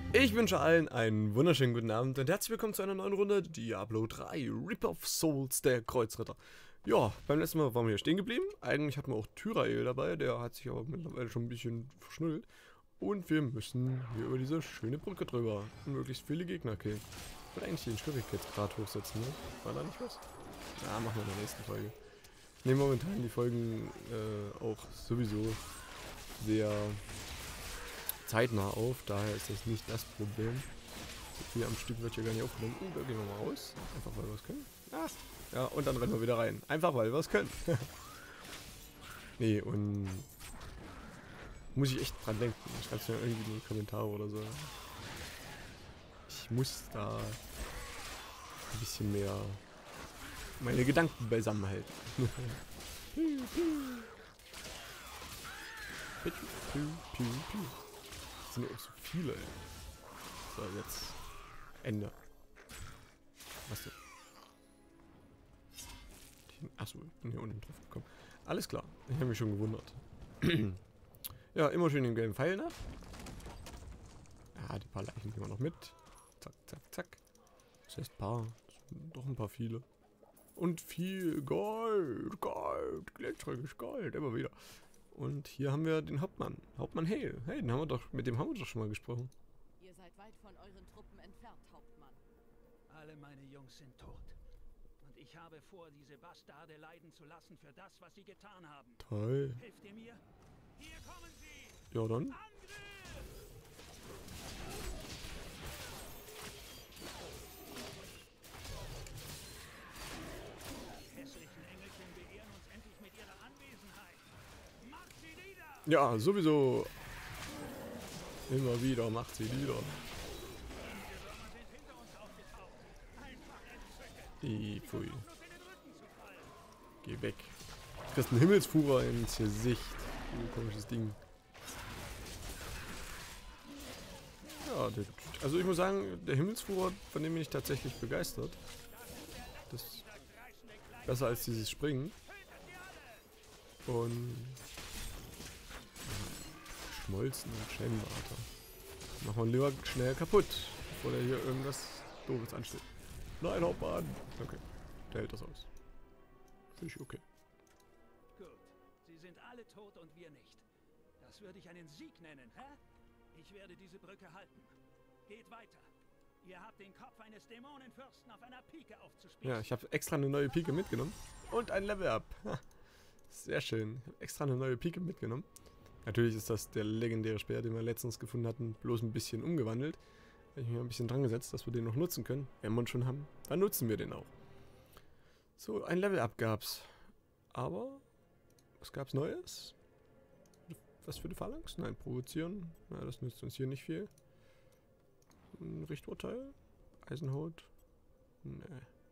Ich wünsche allen einen wunderschönen guten Abend und herzlich willkommen zu einer neuen Runde Diablo 3 Reap of Souls, der Kreuzritter. Ja, beim letzten Mal waren wir hier stehen geblieben. Eigentlich hatten wir auch Tyrael dabei, der hat sich aber mittlerweile schon ein bisschen verschnüttelt. Und wir müssen hier über diese schöne Brücke drüber und möglichst viele Gegner killen. Ich will eigentlich den Schwierigkeitsgrad hochsetzen, ne? War da nicht was? Ja, machen wir in der nächsten Folge. Ich nehme momentan die Folgen auch sowieso sehr zeitnah auf, daher ist das nicht das Problem. So viel am Stück wird hier gar nicht aufgenommen. Da gehen wir mal raus. Einfach weil wir es können. Ach, ja, und dann rennen wir wieder rein. Einfach weil wir es können. Nee, und muss ich echt dran denken. Schreibt es mir irgendwie in die Kommentare oder so. Ich muss da ein bisschen mehr meine Gedanken beisammen halten. Das sind ja auch so viele, ey. So, jetzt Ende. Was denn? Achso, ich bin hier unten drauf gekommen. Alles klar, ich habe mich schon gewundert. Ja, immer schön den gelben Pfeil nach. Ja, die paar Leichen nehmen wir noch mit. Zack, zack, zack. Das heißt paar, das sind doch ein paar viele. Und viel Gold, Gold, glitschriges Gold, immer wieder. Und hier haben wir den Hauptmann, Hauptmann Hale. Hey, den haben wir doch, mit dem haben wir doch schon mal gesprochen. Ihr seid weit von euren Truppen entfernt, Hauptmann. Alle meine Jungs sind tot. Und ich habe vor, diese Bastarde leiden zu lassen für das, was sie getan haben. Toll. Helft ihr mir? Hier kommen sie! Ja dann. Angriff! Die hässlichen Engelchen beehren uns endlich mit ihrer Anwesenheit. Macht sie nieder! Ja, sowieso. Immer wieder macht sie wieder. Die Würmer sind hinter uns aufgetaucht. Einfach entzückend. Pfui. Bloß in den Rücken zu fallen. Geh weg. Du kriegst einen Himmelsfuhrer ins Gesicht. Du komisches Ding. Ja, also ich muss sagen, der Himmelsfuhrer, von dem bin ich tatsächlich begeistert. Das ist besser als dieses Springen. Und Schmolzen und Schelmenarter. Machen wir lieber schnell kaputt, bevor der hier irgendwas Doofes ansteht. Nein, Hauptmann! Okay, der hält das aus. Finde ich okay. Gut. Sie sind alle tot und wir nicht. Das würde ich einen Sieg nennen, hä? Ich werde diese Brücke halten. Geht weiter. Ihr habt den Kopf eines Dämonenfürsten auf einer Pike aufzuspießen. Ja, ich habe extra eine neue Pike mitgenommen. Und ein Level-Up. Sehr schön. Ich habe extra eine neue Pike mitgenommen. Natürlich ist das der legendäre Speer, den wir letztens gefunden hatten, bloß ein bisschen umgewandelt. Habe ich mir ein bisschen dran gesetzt, dass wir den noch nutzen können. Wenn wir ihn schon haben, dann nutzen wir den auch. So, ein Level-Up gab's. Aber, was gab's Neues? Was für die Phalanx? Nein, provozieren. Na, das nützt uns hier nicht viel. Ein Richturteil? Eisenhaut? Nee.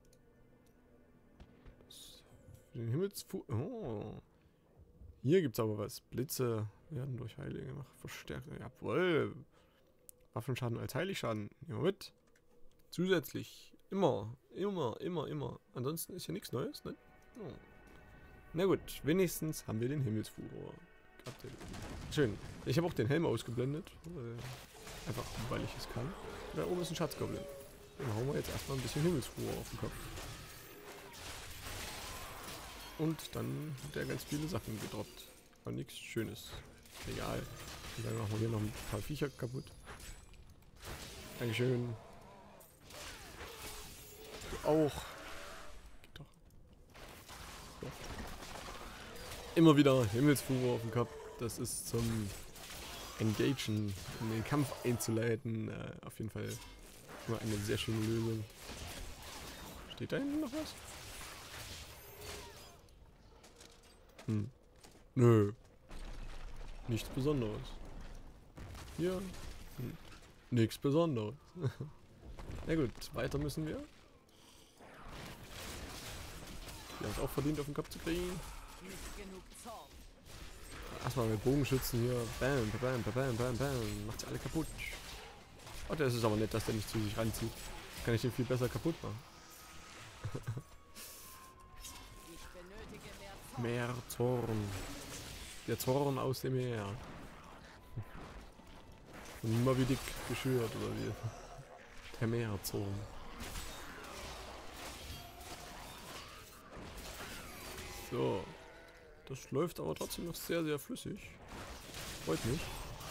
Das für den Himmelsfu... Oh. Hier gibt's aber was. Blitze werden durch Heilige gemacht. Verstärken. Jawohl. Waffenschaden als Heiligschaden. Nehmen wir mit. Zusätzlich. Immer. Ansonsten ist hier nichts Neues, ne? Oh. Na gut. Wenigstens haben wir den Himmelsfuror. Schön. Ich habe auch den Helm ausgeblendet. Einfach weil ich es kann. Da oben ist ein Schatzgoblin. Dann hauen wir jetzt erstmal ein bisschen Himmelsfuror auf den Kopf. Und dann hat er ganz viele Sachen gedroppt. Aber nichts Schönes. Egal. Und dann machen wir hier noch ein paar Viecher kaputt. Dankeschön. Du auch. Geht doch. So. Immer wieder Himmelsfuror auf den Kopf. Das ist zum Engagen, um den Kampf einzuleiten. Auf jeden Fall immer eine sehr schöne Lösung. Steht da hinten noch was? Hm. Nö. Nichts Besonderes. Hier. Hm. Nichts Besonderes. Na gut, weiter müssen wir. Die haben es auch verdient, auf den Kopf zu kriegen. Nicht genug Zorn. Erstmal mit Bogenschützen hier. Bam, bam, bam, bam, bam. Macht sie alle kaputt. Oh, das ist aber nett, dass der nicht zu sich ranzieht. Kann ich den viel besser kaputt machen. Ich benötige mehr Zorn. Mehr Zorn. Der Zorn aus dem Meer. Und Moby Dick geschürt, oder wie? Der Meerzorn. So. Das läuft aber trotzdem noch sehr, sehr flüssig. Freut mich.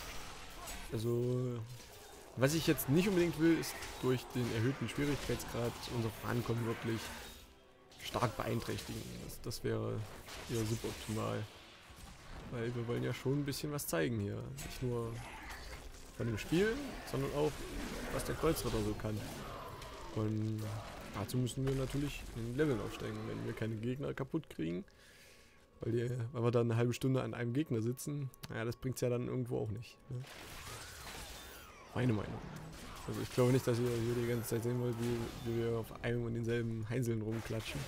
Also, was ich jetzt nicht unbedingt will, ist durch den erhöhten Schwierigkeitsgrad unser Vorankommen wirklich stark beeinträchtigen. Das wäre eher suboptimal. Weil wir wollen ja schon ein bisschen was zeigen hier. Nicht nur von dem Spiel, sondern auch, was der Kreuzritter so kann. Und dazu müssen wir natürlich in den Leveln aufsteigen. Wenn wir keine Gegner kaputt kriegen, weil wir dann eine halbe Stunde an einem Gegner sitzen, naja, das bringt es ja dann irgendwo auch nicht. Ne? Meine Meinung. Also ich glaube nicht, dass ihr hier die ganze Zeit sehen wollt, wie wir auf einem und denselben Heinzeln rumklatschen.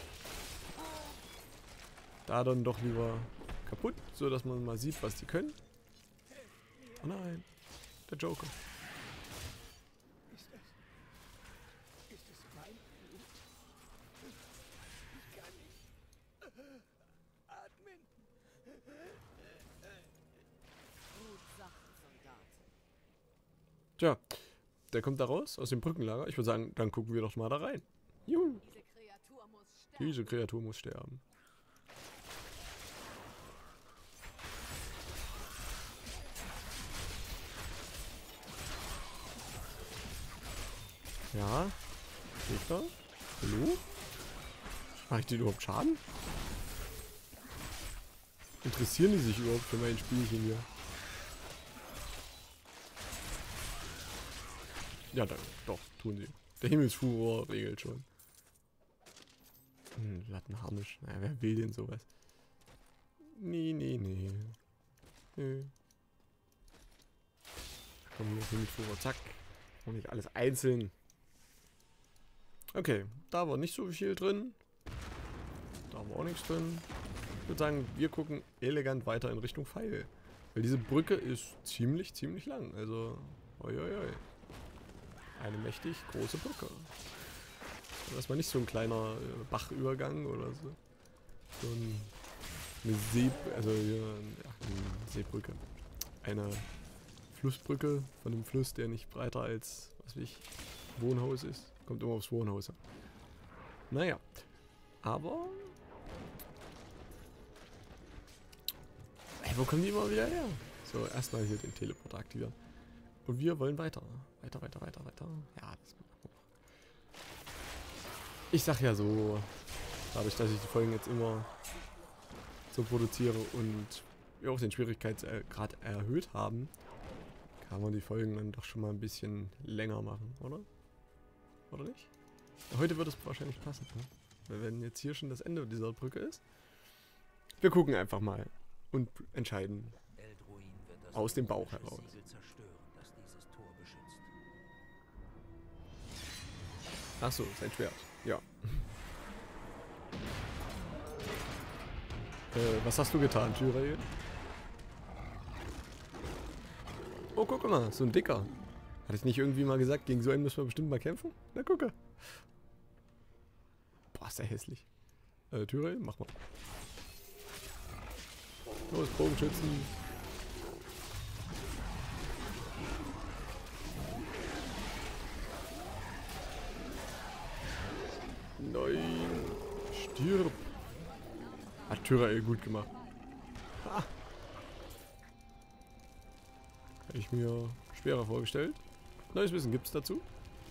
Da dann doch lieber kaputt, so dass man mal sieht, was die können. Oh nein, der Joker. Ist es mein Blut? Ich kann nicht atmen. Gut Sachen, Soldat. Tja, der kommt da raus, aus dem Brückenlager. Ich würde sagen, dann gucken wir doch mal da rein. Juhu. Diese Kreatur muss sterben. Diese Kreatur muss sterben. Ja. Gegner? Hallo? Mache ich dir überhaupt Schaden? Interessieren die sich überhaupt für mein Spielchen hier? Ja, dann, doch, tun sie. Der Himmelsfuror regelt schon. Lattenharnisch. Naja, wer will denn sowas? Nee. Nö. Komm hier, Himmelsfuror, zack. Und nicht alles einzeln. Okay, da war nicht so viel drin. Da war auch nichts drin. Ich würde sagen, wir gucken elegant weiter in Richtung Pfeil. Weil diese Brücke ist ziemlich lang. Also, oi. Eine mächtig große Brücke. Das war nicht so ein kleiner Bachübergang oder so. So eine Seebrücke. Eine Flussbrücke von einem Fluss, der nicht breiter als, was weiß ich, Wohnhaus ist. Kommt immer aufs Wohnhaus an. Naja. Aber... Ey, wo kommen die immer wieder her? So, erstmal hier den Teleporter aktivieren. Und wir wollen weiter. Weiter. Ja, das machen wir. Ich sag ja so, dadurch, dass ich die Folgen jetzt immer so produziere und wir auch den Schwierigkeitsgrad erhöht haben, kann man die Folgen dann doch schon mal ein bisschen länger machen, oder? Oder nicht? Heute wird es wahrscheinlich passen, ne? Weil wenn jetzt hier schon das Ende dieser Brücke ist, wir gucken einfach mal und entscheiden aus dem Bauch heraus. Achso, sein Schwert. Ja. Was hast du getan, Tyrael? Oh, guck mal, so ein dicker. Hatte ich nicht irgendwie mal gesagt, gegen so einen müssen wir bestimmt mal kämpfen? Na, gucke. Boah, ist der hässlich. Tyrael, mach mal. Los, Bogenschützen. Nein. Stirb. Hat Tyrael gut gemacht. Ha. Hätte ich mir schwerer vorgestellt. Neues Wissen gibt's dazu?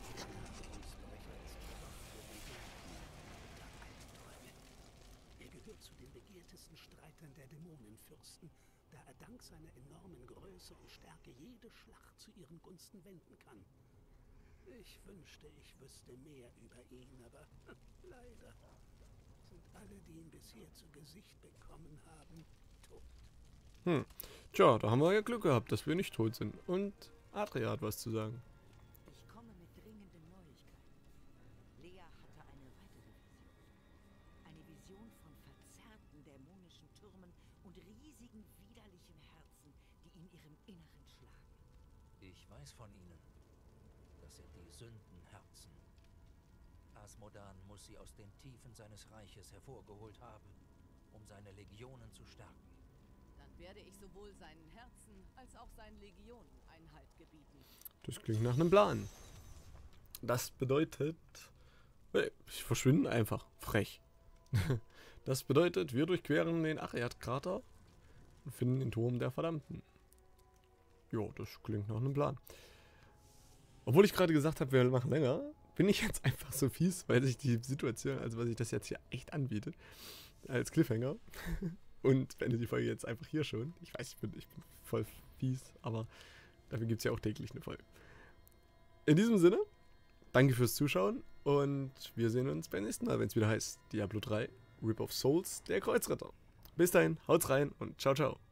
Er gehört zu den begehrtesten Streitern der Dämonenfürsten, da er dank seiner enormen Größe und Stärke jede Schlacht zu ihren Gunsten wenden kann. Ich wünschte, ich wüsste mehr über ihn, aber leider sind alle, die ihn bisher zu Gesicht bekommen haben, tot. Tja, da haben wir ja Glück gehabt, dass wir nicht tot sind. Und Adria hat was zu sagen. Ich komme mit dringenden Neuigkeiten. Lea hatte eine weitere Vision. Eine Vision von verzerrten dämonischen Türmen und riesigen widerlichen Herzen, die in ihrem Inneren schlagen. Ich weiß von ihnen. Das sind die Sündenherzen. Asmodan muss sie aus den Tiefen seines Reiches hervorgeholt haben, um seine Legionen zu stärken. Dann werde ich sowohl seinen Herzen als auch seinen Legionen Einhalt gebieten. Das klingt nach einem Plan. Das bedeutet... Ich verschwinde einfach. Frech. Das bedeutet, wir durchqueren den Ariad-Krater und finden den Turm der Verdammten. Jo, das klingt nach einem Plan. Obwohl ich gerade gesagt habe, wir machen länger, bin ich jetzt einfach so fies, weil sich die Situation, also weil sich das jetzt hier echt anbietet, als Cliffhanger. Und beende die Folge jetzt einfach hier schon. Ich weiß, ich bin voll fies, aber dafür gibt es ja auch täglich eine Folge. In diesem Sinne, danke fürs Zuschauen und wir sehen uns beim nächsten Mal, wenn es wieder heißt Diablo 3, Rip of Souls, der Kreuzritter. Bis dahin, haut's rein und ciao, ciao.